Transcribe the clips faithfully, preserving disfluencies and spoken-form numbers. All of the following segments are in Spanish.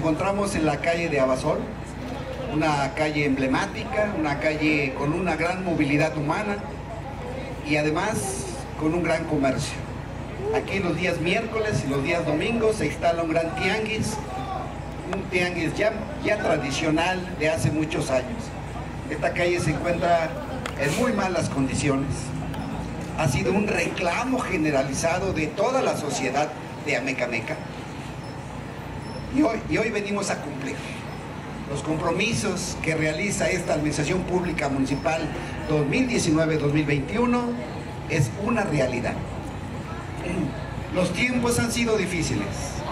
encontramos en la calle de Abasol, una calle emblemática, una calle con una gran movilidad humana y además con un gran comercio. Aquí los días miércoles y los días domingos se instala un gran tianguis, un tianguis ya, ya tradicional de hace muchos años. Esta calle se encuentra en muy malas condiciones. Ha sido un reclamo generalizado de toda la sociedad de Amecameca. Y hoy, y hoy venimos a cumplir los compromisos que realiza esta Administración Pública Municipal dos mil diecinueve dos mil veintiuno. Es una realidad. Los tiempos han sido difíciles.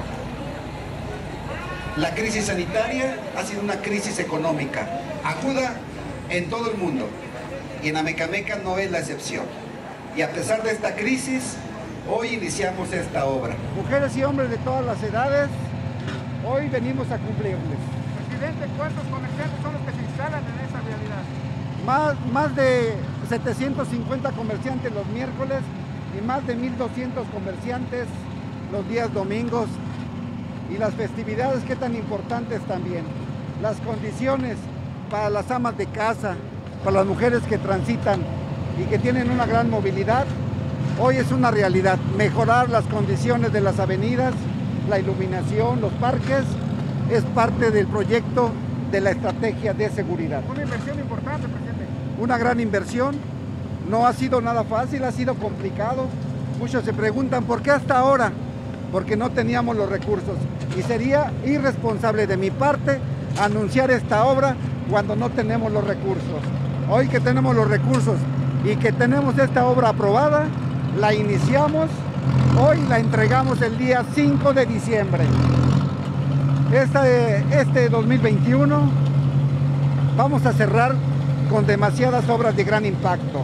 La crisis sanitaria ha sido una crisis económica aguda en todo el mundo y en Amecameca no es la excepción. Y a pesar de esta crisis, hoy iniciamos esta obra. Mujeres y hombres de todas las edades, hoy venimos a cumplirles. Presidente, ¿cuántos comerciantes son los que se instalan en esa realidad? Más, más de setecientos cincuenta comerciantes los miércoles y más de mil doscientos comerciantes los días domingos. Y las festividades, que tan importantes también. Las condiciones para las amas de casa, para las mujeres que transitan y que tienen una gran movilidad, hoy es una realidad. Mejorar las condiciones de las avenidas, la iluminación, los parques, es parte del proyecto de la estrategia de seguridad. Una inversión importante, presidente. Una gran inversión, no ha sido nada fácil, ha sido complicado. Muchos se preguntan, ¿por qué hasta ahora? Porque no teníamos los recursos. Y sería irresponsable de mi parte anunciar esta obra cuando no tenemos los recursos. Hoy que tenemos los recursos y que tenemos esta obra aprobada, la iniciamos, hoy la entregamos el día cinco de diciembre. Este, este dos mil veintiuno vamos a cerrar con demasiadas obras de gran impacto.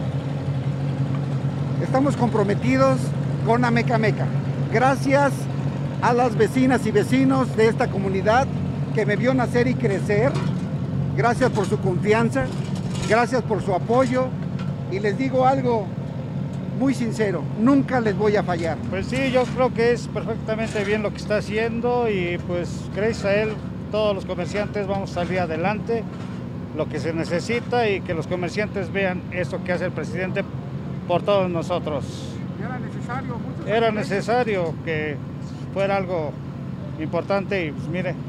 Estamos comprometidos con Amecameca. Gracias a las vecinas y vecinos de esta comunidad que me vio nacer y crecer. Gracias por su confianza, gracias por su apoyo y les digo algo muy sincero, nunca les voy a fallar. Pues sí, yo creo que es perfectamente bien lo que está haciendo y pues gracias a él todos los comerciantes vamos a salir adelante, lo que se necesita y que los comerciantes vean esto que hace el presidente por todos nosotros. Era necesario, muchos Era necesario que fuera algo importante y pues mire,